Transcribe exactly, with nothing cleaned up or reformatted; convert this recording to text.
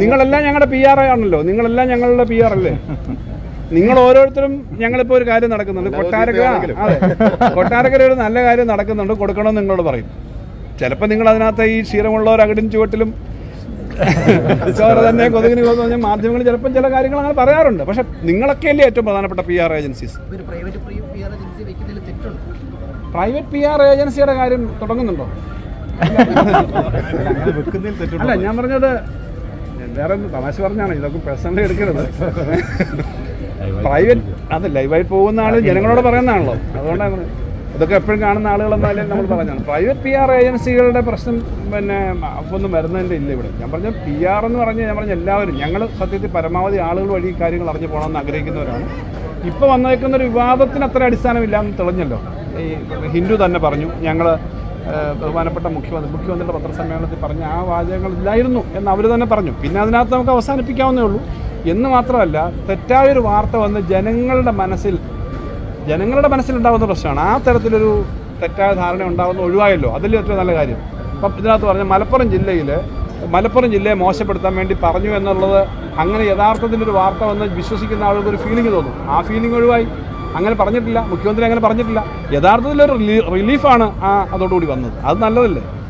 നിങ്ങളെല്ലാം ഞങ്ങളുടെ P R ആണല്ലോ, നിങ്ങളെല്ലാം ഞങ്ങളുടെ പി ആർ അല്ലേ? നിങ്ങൾ ഓരോരുത്തരും ഞങ്ങളിപ്പോൾ ഒരു കാര്യം നടക്കുന്നുണ്ട്, കൊട്ടാരക്കര അതെ കൊട്ടാരക്കര ഒരു നല്ല കാര്യം നടക്കുന്നുണ്ട്, കൊടുക്കണമെന്ന് നിങ്ങളോട് പറയും. ചിലപ്പോൾ നിങ്ങൾ അതിനകത്ത് ഈ ക്ഷീരമുള്ളവർ അകടിൻ ചുവട്ടിലും ചോര തന്നെ കൊതുകിന് കൊതു പറഞ്ഞാൽ മാധ്യമങ്ങൾ ചിലപ്പം ചില കാര്യങ്ങൾ അങ്ങനെ പറയാറുണ്ട്. പക്ഷെ നിങ്ങളൊക്കെയല്ലേ ഏറ്റവും പ്രധാനപ്പെട്ട P R agencies. Private P R ഏജൻസിയുടെ കാര്യം തുടങ്ങുന്നുണ്ടോ? അല്ല, ഞാൻ പറഞ്ഞത് വേറെ തമാശ പറഞ്ഞാണ്, ഇതൊക്കെ പേഴ്സണലി എടുക്കരുത്. പ്രൈവറ്റ് അത് ലൈവായിട്ട് പോകുന്ന ആൾ ജനങ്ങളോട് പറയുന്നതാണല്ലോ, അതുകൊണ്ടാണ് ഇതൊക്കെ എപ്പോഴും കാണുന്ന ആളുകളെന്നാലും നമ്മൾ പറഞ്ഞാണ്. പ്രൈവറ്റ് പി ആർ ഏജൻസികളുടെ പ്രശ്നം പിന്നെ ഒന്നും വരുന്നതിൻ്റെ ഇല്ല ഇവിടെ. ഞാൻ പറഞ്ഞ പി ആർ എന്ന് പറഞ്ഞാൽ ഞാൻ പറഞ്ഞ എല്ലാവരും ഞങ്ങൾ സത്യത്തിൽ പരമാവധി ആളുകൾ വഴി ഈ കാര്യങ്ങൾ അറിഞ്ഞു പോകണമെന്ന് ആഗ്രഹിക്കുന്നവരാണ്. ഇപ്പോൾ വന്നേക്കുന്നൊരു വിവാദത്തിന് അത്ര അടിസ്ഥാനമില്ല എന്ന് തെളിഞ്ഞല്ലോ. ഈ ഹിന്ദു തന്നെ പറഞ്ഞു, ഞങ്ങൾ ബഹുമാനപ്പെട്ട മുഖ്യമന്ത്രി മുഖ്യമന്ത്രിയുടെ പത്രസമ്മേളനത്തിൽ പറഞ്ഞ ആ വാചകങ്ങളില്ലായിരുന്നു എന്ന് അവർ തന്നെ പറഞ്ഞു. പിന്നെ അതിനകത്ത് നമുക്ക് അവസാനിപ്പിക്കാവുന്നേ ഉള്ളൂ. എന്ന് മാത്രമല്ല, തെറ്റായൊരു വാർത്ത വന്ന് ജനങ്ങളുടെ മനസ്സിൽ ജനങ്ങളുടെ മനസ്സിലുണ്ടാകുന്ന പ്രശ്നമാണ്. ആ തരത്തിലൊരു തെറ്റായ ധാരണ ഉണ്ടാകുന്ന ഒഴിവായല്ലോ, അതിൽ ഏറ്റവും നല്ല കാര്യം. അപ്പം ഇതിനകത്ത് പറഞ്ഞ മലപ്പുറം ജില്ലയിൽ മലപ്പുറം ജില്ലയെ മോശപ്പെടുത്താൻ വേണ്ടി പറഞ്ഞു എന്നുള്ളത്, അങ്ങനെ യഥാർത്ഥത്തിലൊരു വാർത്ത വന്ന് വിശ്വസിക്കുന്ന ആളുകൾക്ക് ഒരു ഫീലിംഗ് തോന്നും. ആ ഫീലിംഗ് ഒഴിവായി. അങ്ങനെ പറഞ്ഞിട്ടില്ല, മുഖ്യമന്ത്രി അങ്ങനെ പറഞ്ഞിട്ടില്ല. യഥാർത്ഥത്തിലൊരു റിലീഫാണ് ആ അതോടുകൂടി വന്നത്. അത് നല്ലതല്ലേ?